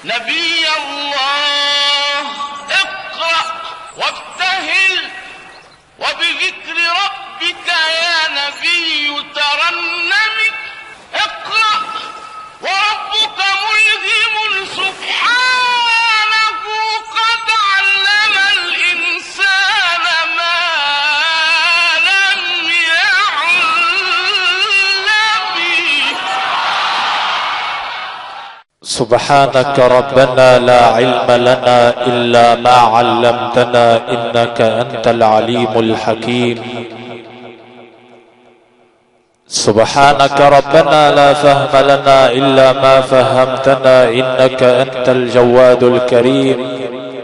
نبي الله اقرأ وابتهل وبذكر ربك يا نبي ترنم. اقرأ وربك ملهم سبحانه قد علم الإنسان ما لم يعلم. سبحانك ربنا لا علم لنا إلا ما علمتنا إنك أنت العليم الحكيم. سبحانك ربنا لا فهم لنا إلا ما فهمتنا إنك أنت الجواد الكريم.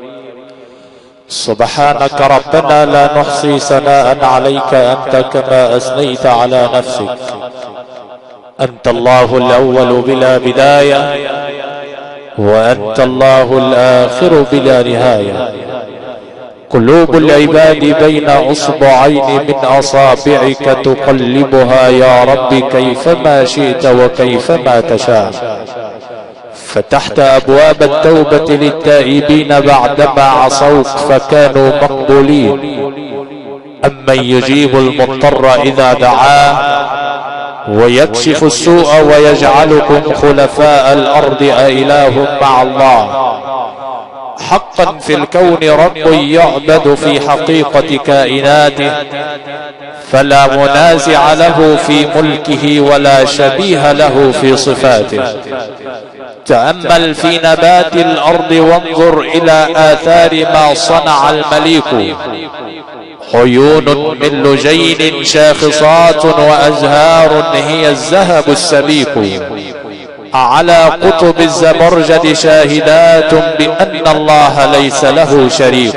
سبحانك ربنا لا نحصي ثناء عليك أنت كما أثنيت على نفسك. أنت الله الأول بلا بداية وأنت الله الآخر بلا نهاية. قلوب العباد بين أصبعين من أصابعك تقلبها يا رب كيفما شئت وكيفما تشاء. فتحت أبواب التوبة للتائبين بعدما عصوك فكانوا مقبولين. أمن يجيب المضطر إذا دعاه ويكشف السوء ويجعلكم خلفاء الأرض أإله مع الله. حقا في الكون رب يعبد في حقيقة كائناته فلا منازع له في ملكه ولا شبيه له في صفاته. تأمل في نبات الأرض وانظر إلى آثار ما صنع المليك. عيون من لجين شاخصات وأزهار هي الذهب السبيك. على قطب الزبرجد شاهدات بأن الله ليس له شريك.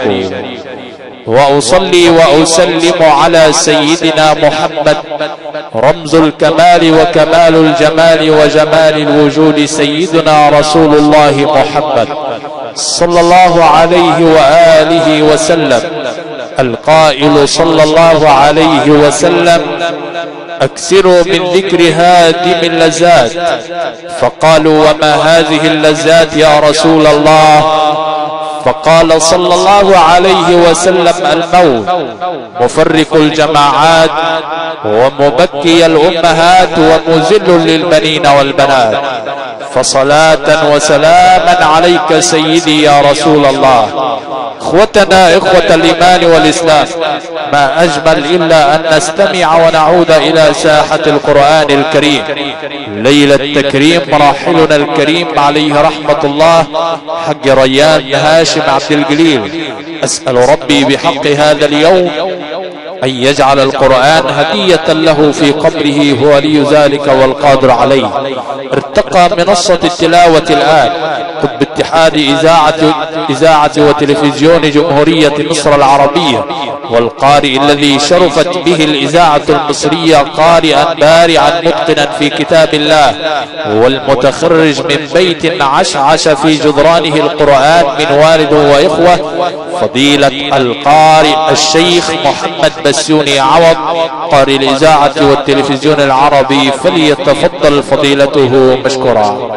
وأصلي وأسلم على سيدنا محمد رمز الكمال وكمال الجمال وجمال الوجود سيدنا رسول الله محمد صلى الله عليه وآله وسلم القائل صلى الله عليه وسلم أكثروا من ذكر هادم اللذات. فقالوا وما هذه اللذات يا رسول الله؟ فقال صلى الله عليه وسلم الموت مفرق الجماعات ومبكي الأمهات ومذل للبنين والبنات. فصلاة وسلاما عليك سيدي يا رسول الله. اخوتنا اخوة الايمان والاسلام، ما اجمل الا ان نستمع ونعود الى ساحة القرآن الكريم ليلة التكريم راحلنا الكريم عليه رحمة الله حق ريان هاشم عبد الجليل. اسأل ربي بحق هذا اليوم أن يجعل القرآن هدية له في قبره، هو ولي ذلك والقادر عليه. ارتقى منصة التلاوة الآن قطب اتحاد إذاعة وتلفزيون جمهورية مصر العربية، والقارئ الذي شرفت به الإذاعة المصرية قارئا بارعا متقنا في كتاب الله، والمتخرج من بيت عشعش في جدرانه القرآن من والد وإخوة، فضيلة القارئ الشيخ محمد بسيوني عوض قارئ الإذاعة والتلفزيون العربي، فليتفضل فضيلته مشكورا.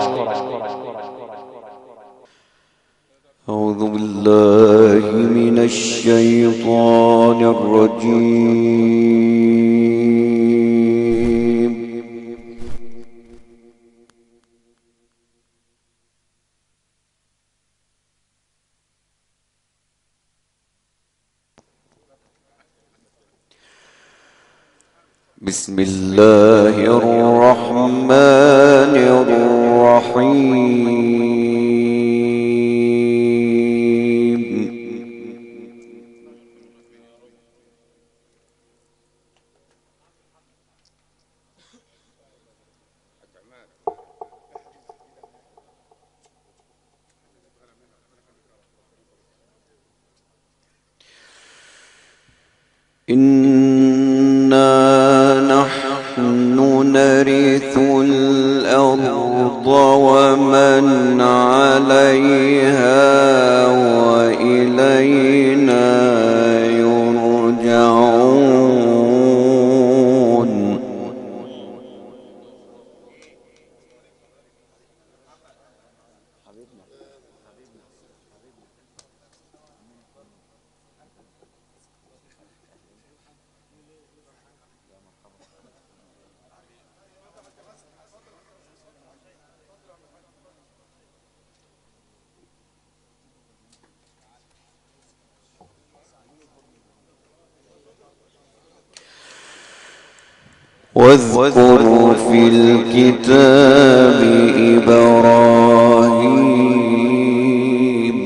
أعوذ بالله من الشيطان الرجيم. بسم الله الرحمن الرحيم. إنا نحن نرث الأرض ومن عليها وإلينا يرجعون. واذكر في الكتاب إبراهيم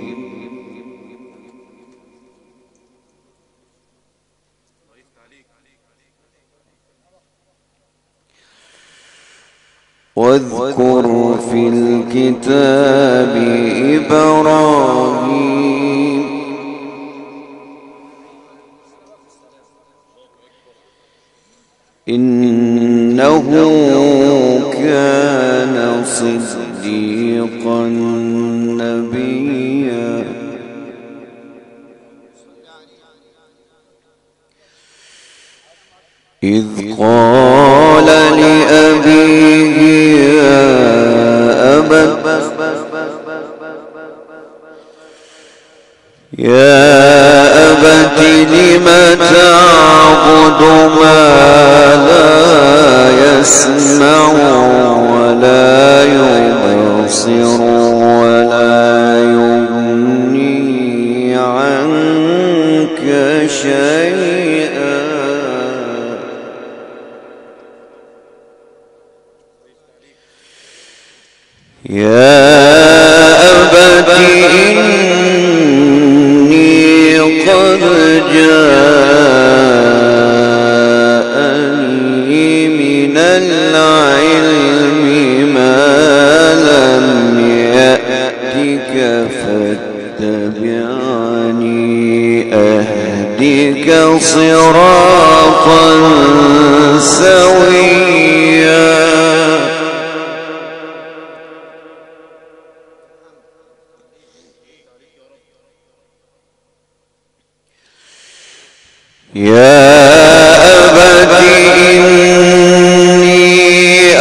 واذكر في الكتاب إبراهيم إنه كان صديقا نبيا إذ قال لأبيه يا أبت لم تعبد ما لا يسمع ولا يبصر ولا يغني عنك شيئا يا أبت إني قد جاءني من العلم ما لم يأتك فاتبعني أهدك صراطا سويا يا أبت إني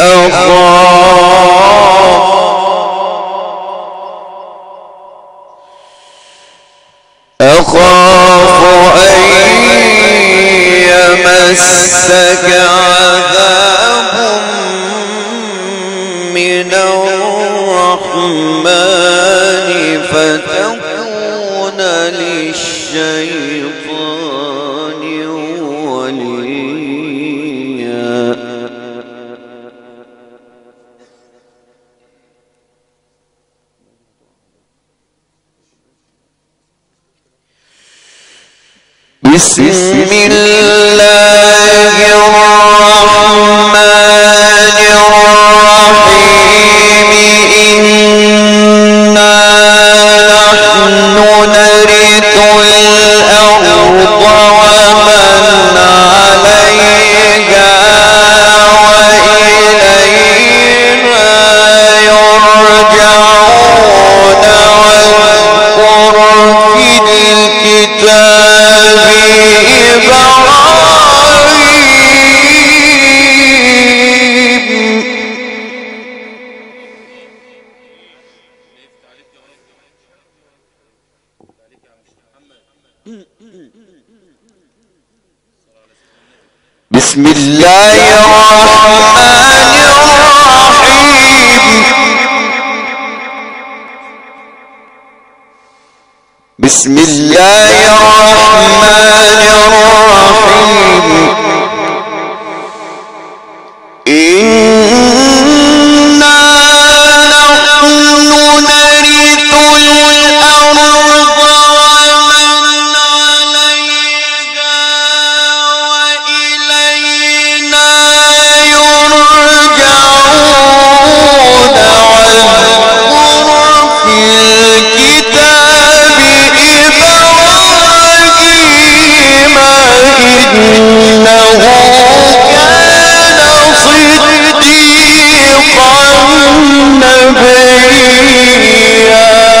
أخاف أن يمسك عذاب من الرحمن فتكون للشيطان وليا بسم الله الرحمن الرحيم إنا نحن نرث الأرض ومن عليها وإلينا يرجعون واذكر في الكتاب بسم الله الرحمن الرحيم بسم الله الرحمن الرحيم إنا نحن نرث الأرض ومن عليها وإلينا يرجعون واذكر في الكتاب إبراهيم إنه كان صديقا نبيا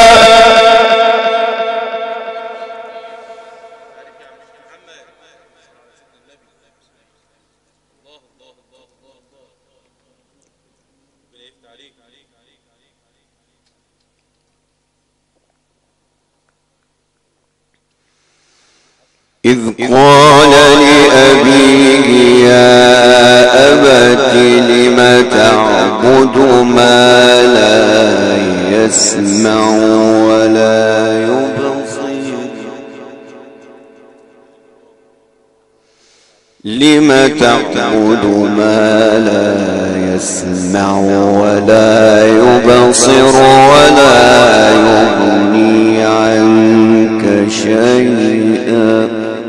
إذ قال لأبيه يا أبت لم تعبد ما لا يسمع ولا يبصر لم تعبد ما لا يسمع ولا يبصر ولا يغني عنك شيئا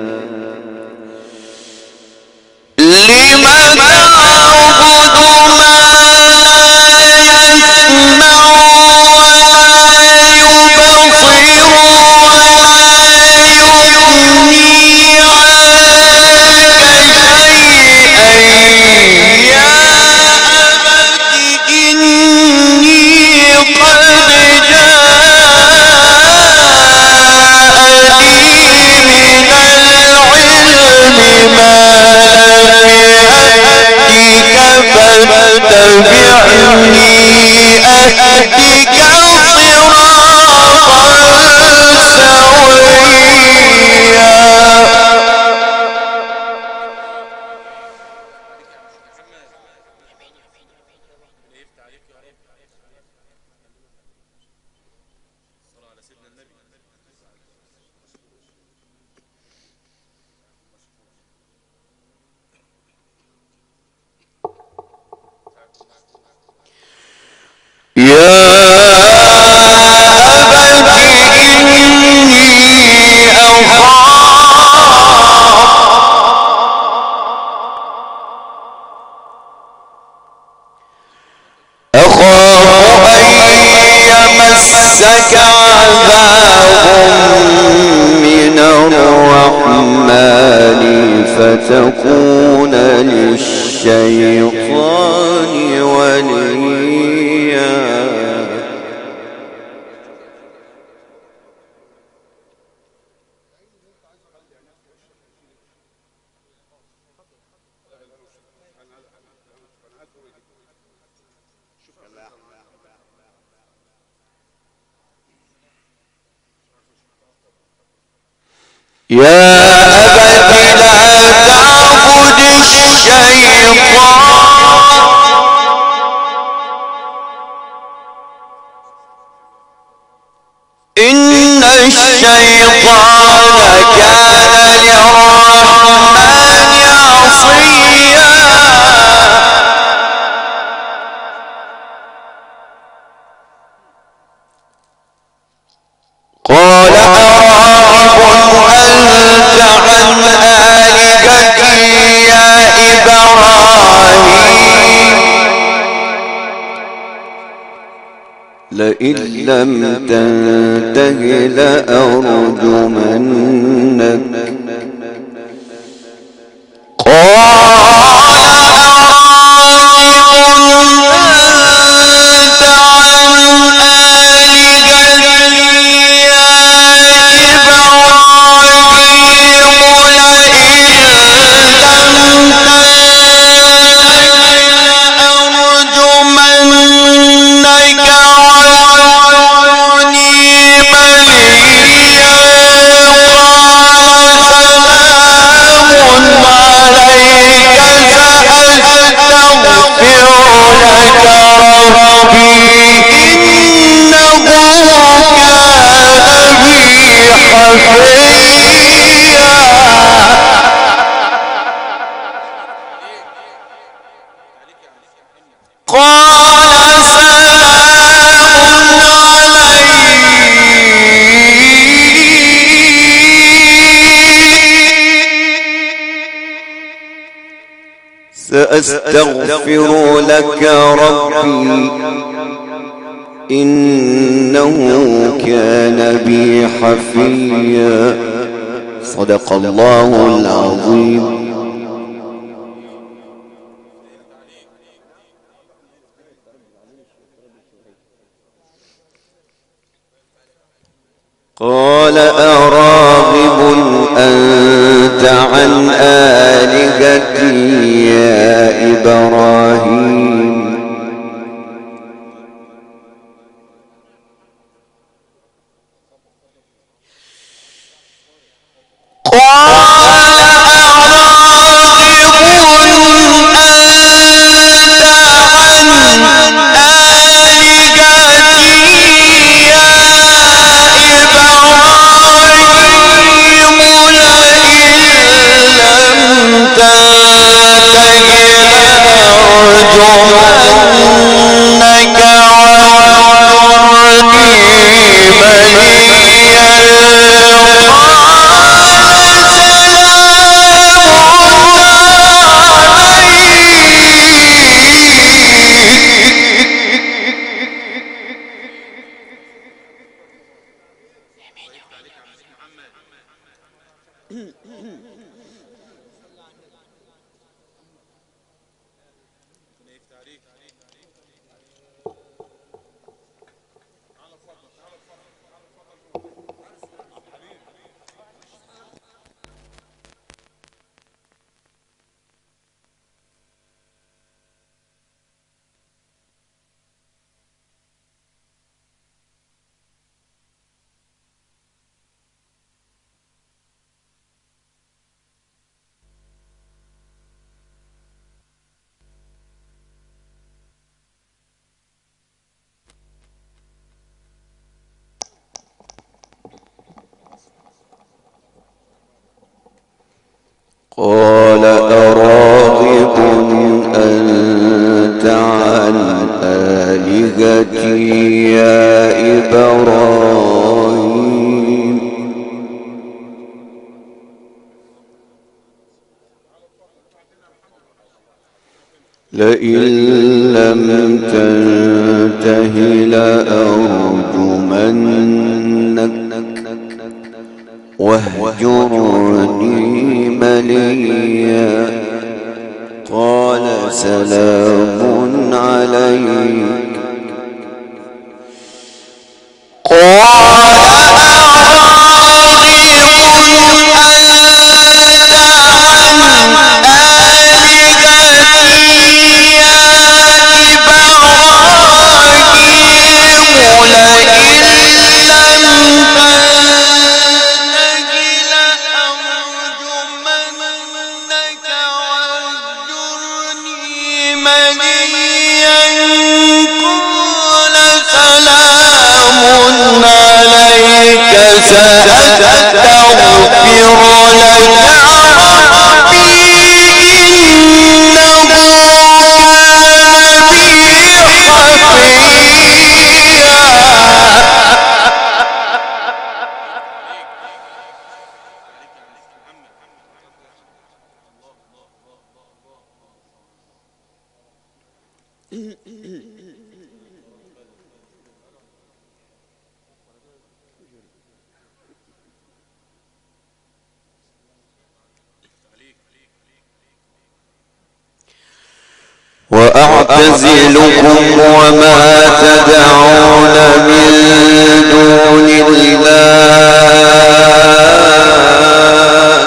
لم تعبد ما لا يسمع ولا يبصر فتكون للشيطان وليا يا أبت لا تعبد الشيطان إن الشيطان كان للرحمن عصيا قال لئن لم تنته لأرجمنك سأستغفر لك ربي إنه كان بي حفيا صدق الله العظيم. قال أراغب أنت عن آلهتي يا إبراهيم قال أراغب أنت عن آلهتي يا إبراهيم لئن لم تنته لأرجمنك واهجرني مليا قال سلام عليك وأعتزلكم وما تدعون من دون الله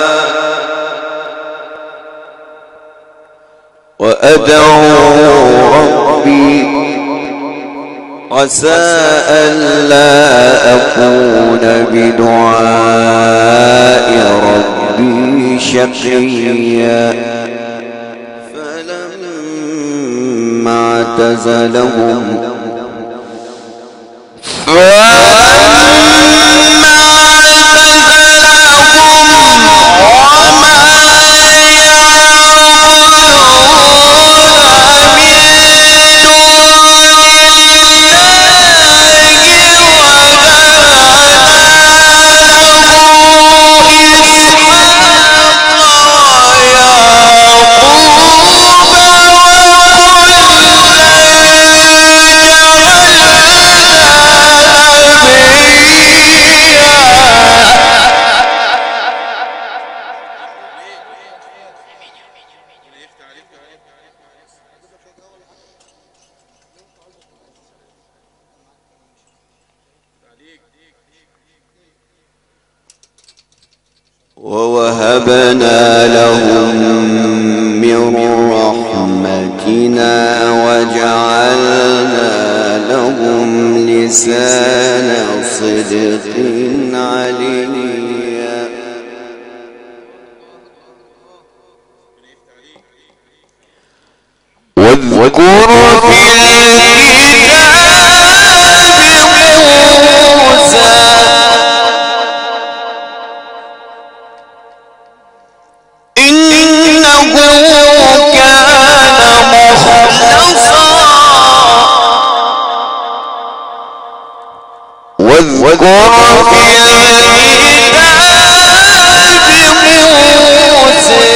وأدعو ربي عسى ألا أكون بدعاء ربي شقيا فلما اعتزلهم ووهبنا لهم من رحمتنا وجعلنا لهم لسان صدق عليا واذكر في إنه كان مخلصا واذكر في الكتاب موسى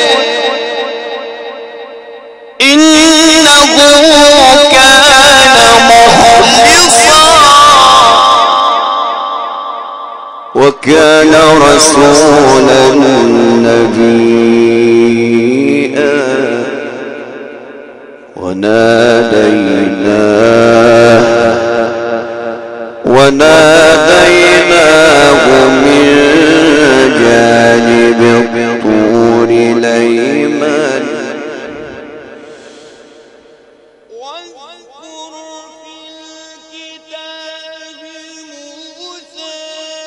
إنه كان مخلصا وكان رسولا نبيا وناديناه من جانب الطور الأيمن واذكر في الكتاب موسى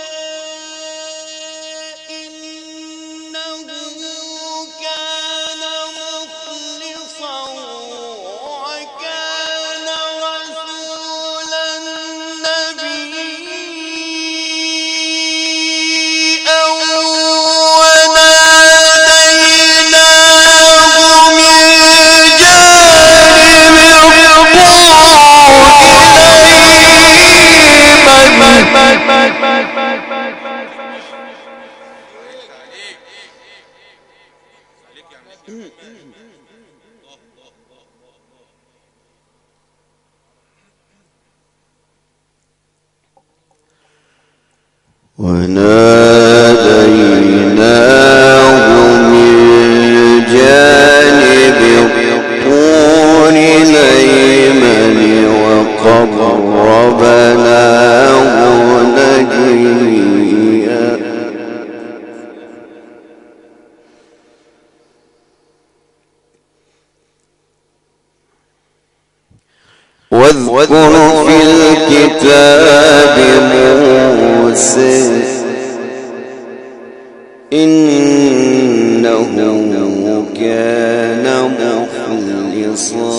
إنه كان مخلصا وكان رسولا نبيا وناديناه من جانب وناديناه من جانب الطور الأيمن وقربناه نجيا واذكر في الكتاب موسى إنه كان مخلصا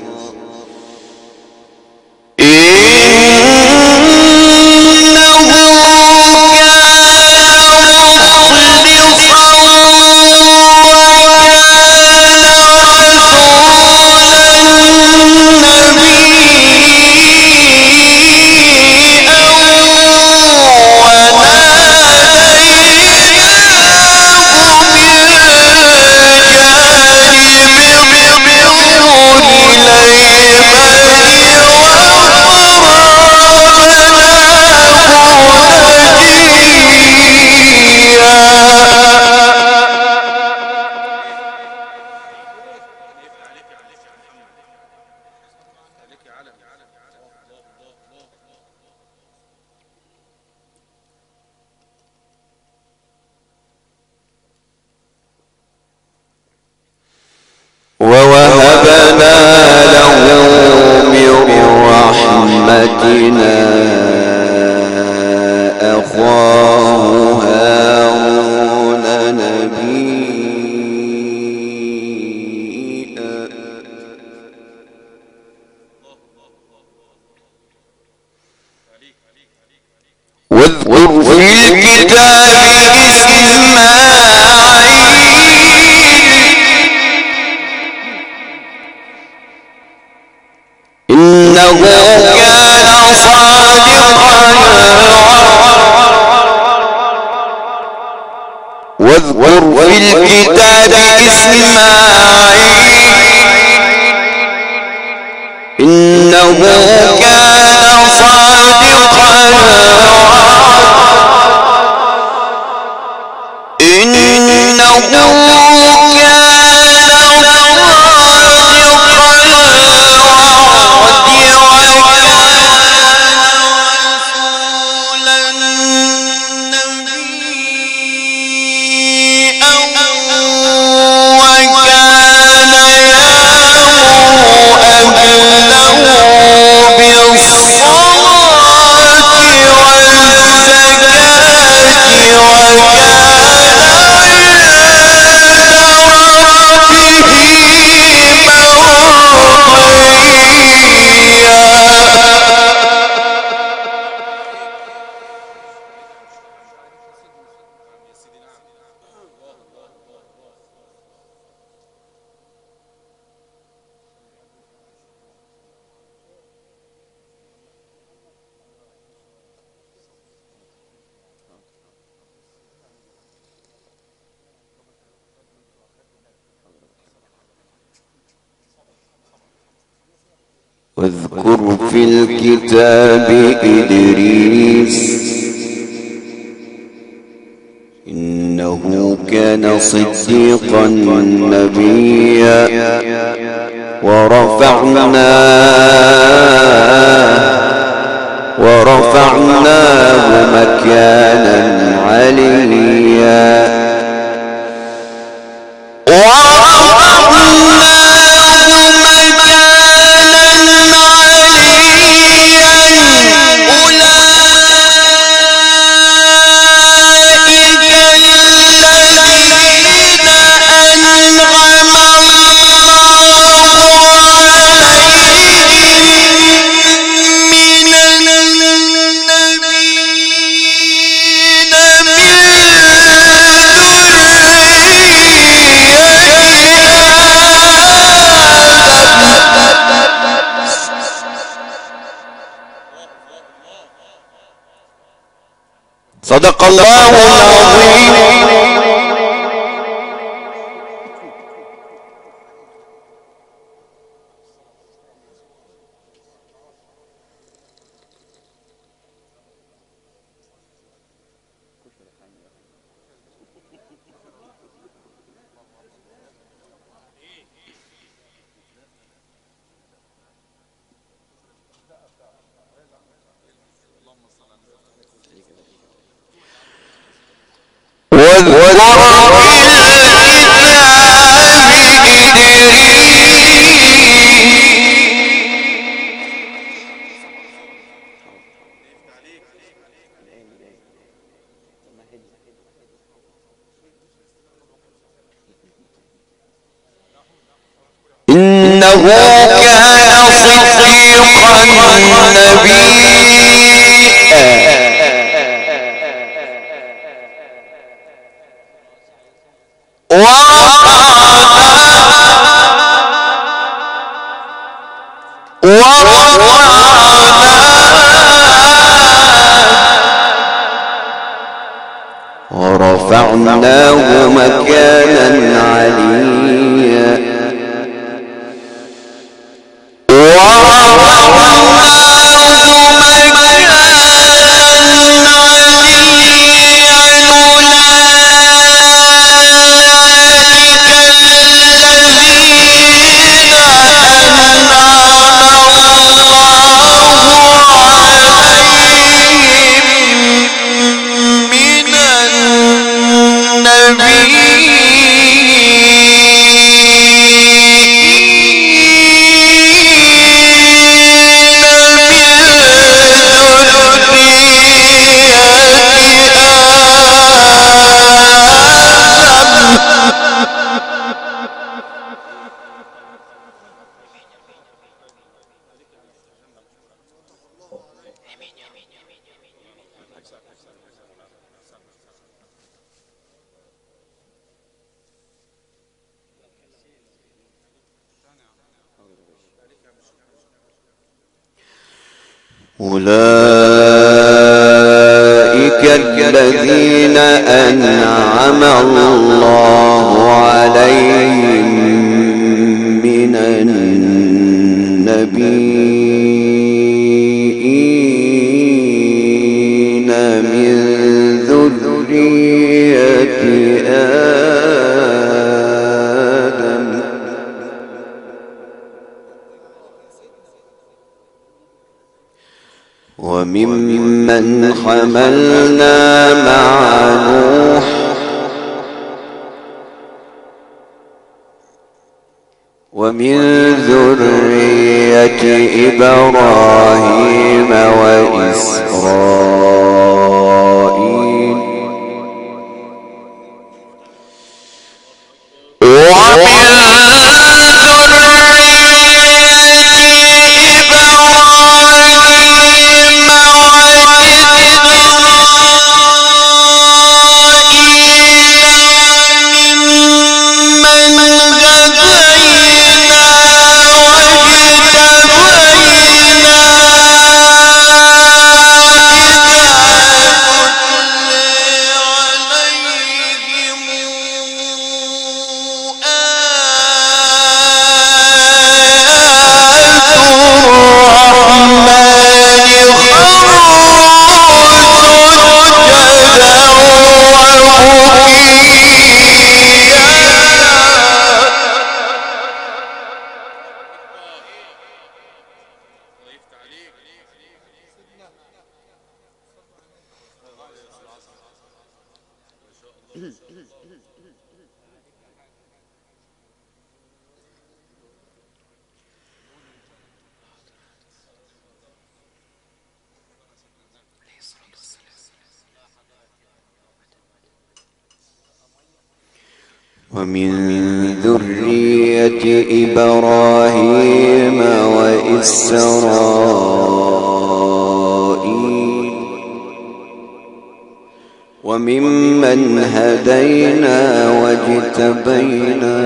ووهبنا له من رحمتنا أخاه هارون نبيا واذكر في الكتاب إسماعيل إنه كان صادقا واذكر في الكتاب إسماعيل إنه كان صادقا وكان واذكر في الكتاب إدريس إنه كان صديقا نبيا ورفعناه مكانا عليا صدق الله العظيم. إنه كان صديقا نبيا ورفعناه مكانا عليا أولئك الذين أنعم الله عليهم من النبيين من ذرية آدم وممن حملنا مع نوح ومن ذرية إبراهيم وإسرائيل ومن ذرية إبراهيم وإسرائيل وممن هدينا واجتبينا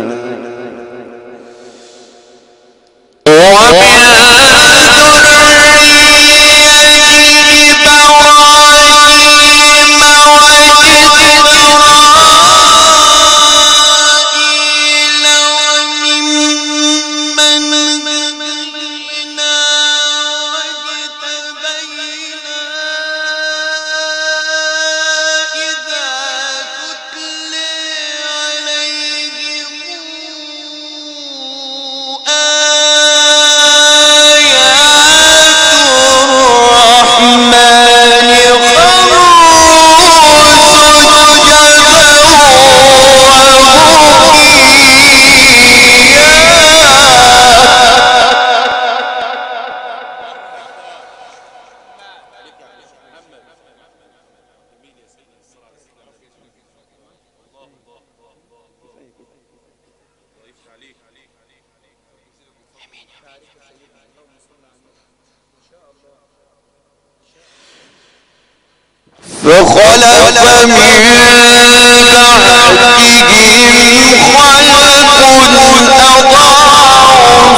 فخلف من بعدهم خلف أضاعوا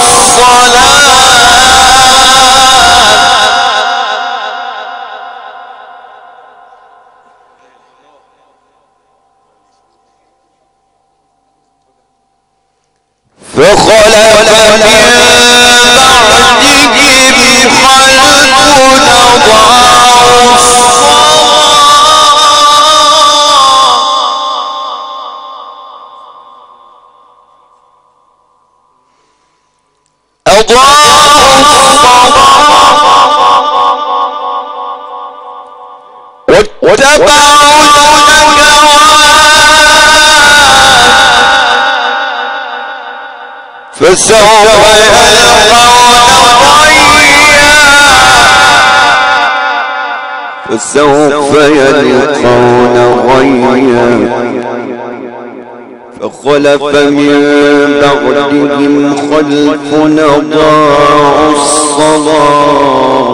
فسوف يلقون غيا فخلف من بعدهم خلف أضاعوا الصلاة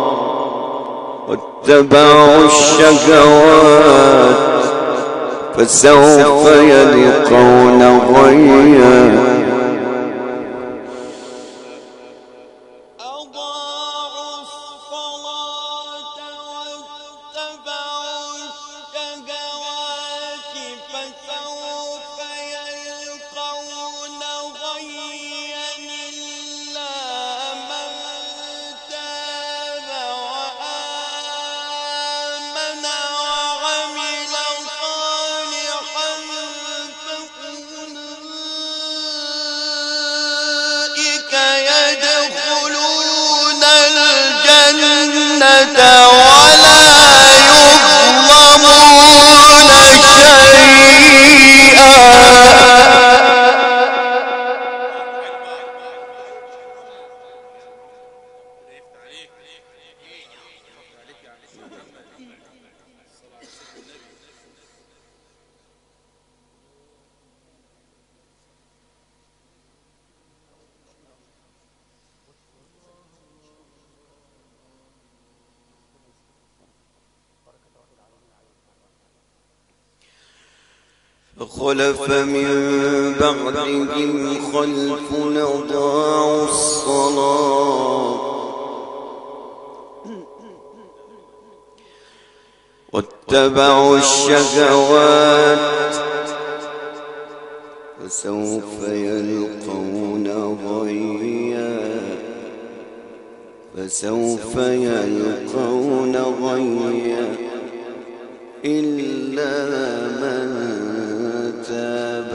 واتبعوا الشهوات فسوف يلقون غيا فخلف من بعدهم خلف أضاعوا الصلاة واتبعوا الشهوات فسوف يلقون غيا فسوف يلقون غيا إلا من تاب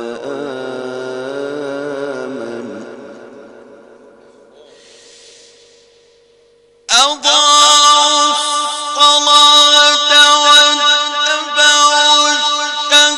وآمن أضاعوا الصلاة واتبعوا الشهوات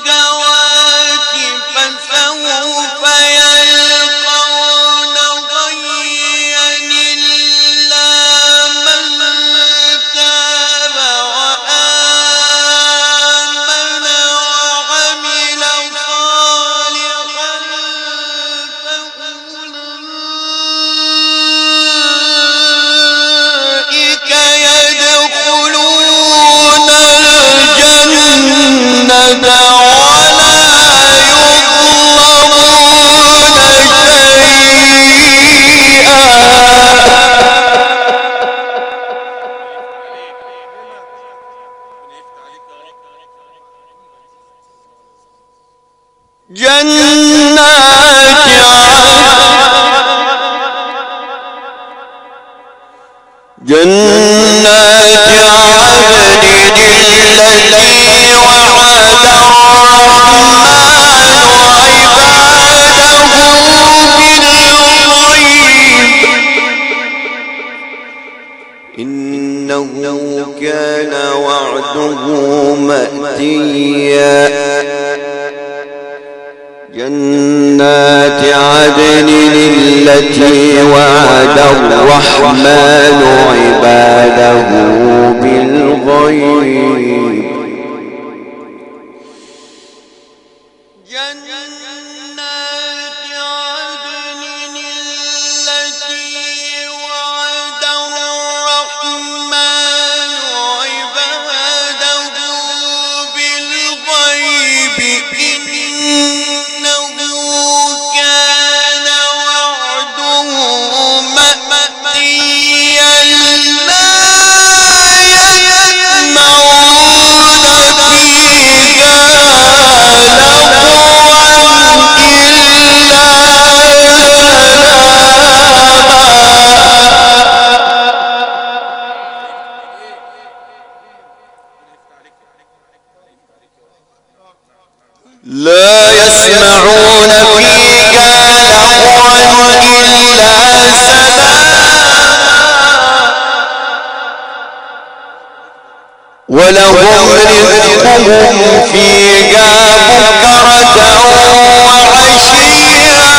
جنات عدن التي وعد الرحمن عباده بالغيب لا يسمعون فيها لغوا إلا سلاما ولهم رزقهم فيها بكرة وعشيا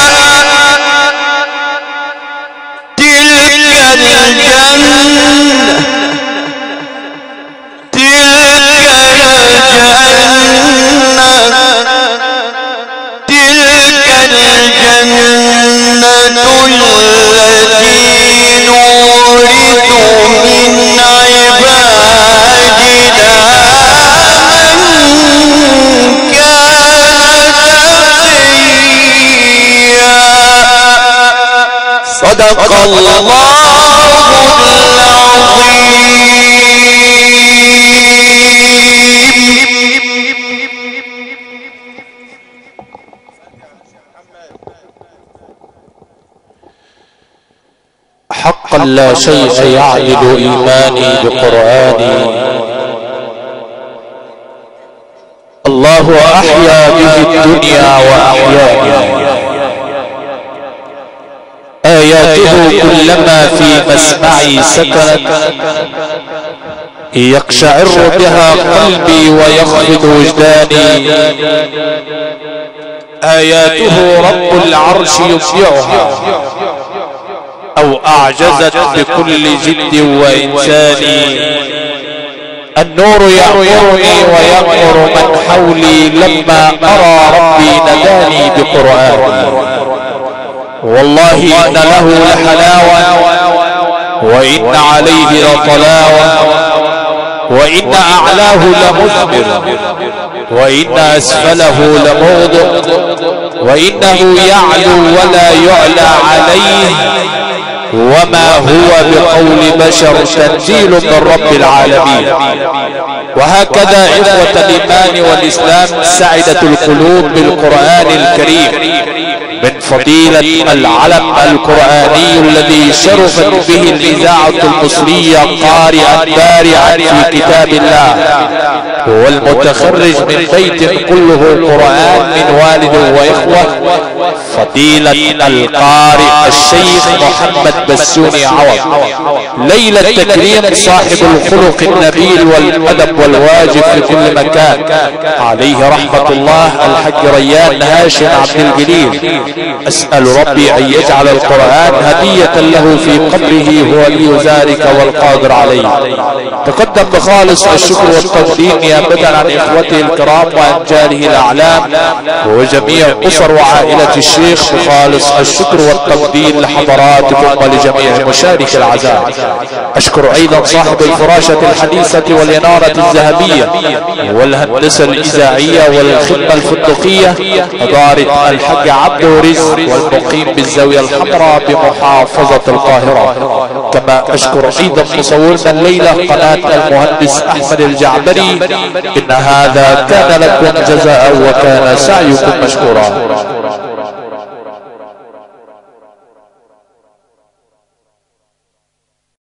صدق الله حقا لا شيء يعدل إيماني بقرآني. الله أحيا به الدنيا وأحياني، آياته كلما في مسمعي سكنت يقشعر بها قلبي ويخفض وجداني. آياته رب العرش يبدعها أو أعجزت بكل جد وإنسان. النور يأمرني ويأمر من حولي لما أرى ربي نداني بقرآني. والله إن له لحلاوة وإن عليه لطلاوة وإن أعلاه لمثمر وإن أسفله لموضع وإنه يعلو ولا يعلى عليه وما هو بقول بشر تنزيل من رب العالمين. وهكذا إخوة الإيمان والإسلام سعدت القلوب بالقرآن الكريم من فضيلة العلم القرآني الذي شرفت به الإذاعة المصرية قارئا بارعا في كتاب الله، والمتخرج من بيت كله قرآن من والد وإخوة فضيلة القارئ الشيخ محمد بسوني عوض. ليلة تكريم صاحب الخلق النبيل والأدب والواجب في كل مكان، عليه رحمة الله الحج ريان هاشم عبد الجليل. أسأل ربي أن يجعل القرآن هدية له في قبره، هو ولي ذلك والقادر عليه. تقدم بخالص الشكر والتقديم يا نيابة عن إخوته الكرام وأنجاله الأعلام وجميع أسر وعائلة الشيخ بخالص الشكر والتقدير لحضراتكم ولجميع مشارك العزاء. أشكر أيضا صاحب الفراشة الحديثة والإنارة الذهبية والهندسة الإذاعية والخدمة الفندقية إدارة الحاج عبد ورزق والمقيم بالزاوية الحمراء بمحافظة القاهرة. كما أشكر أيضا مصورنا الليلة قناة المهندس أحمد الجعبري. إن هذا كان لكم جزاء وكان سعيكم مشكورا.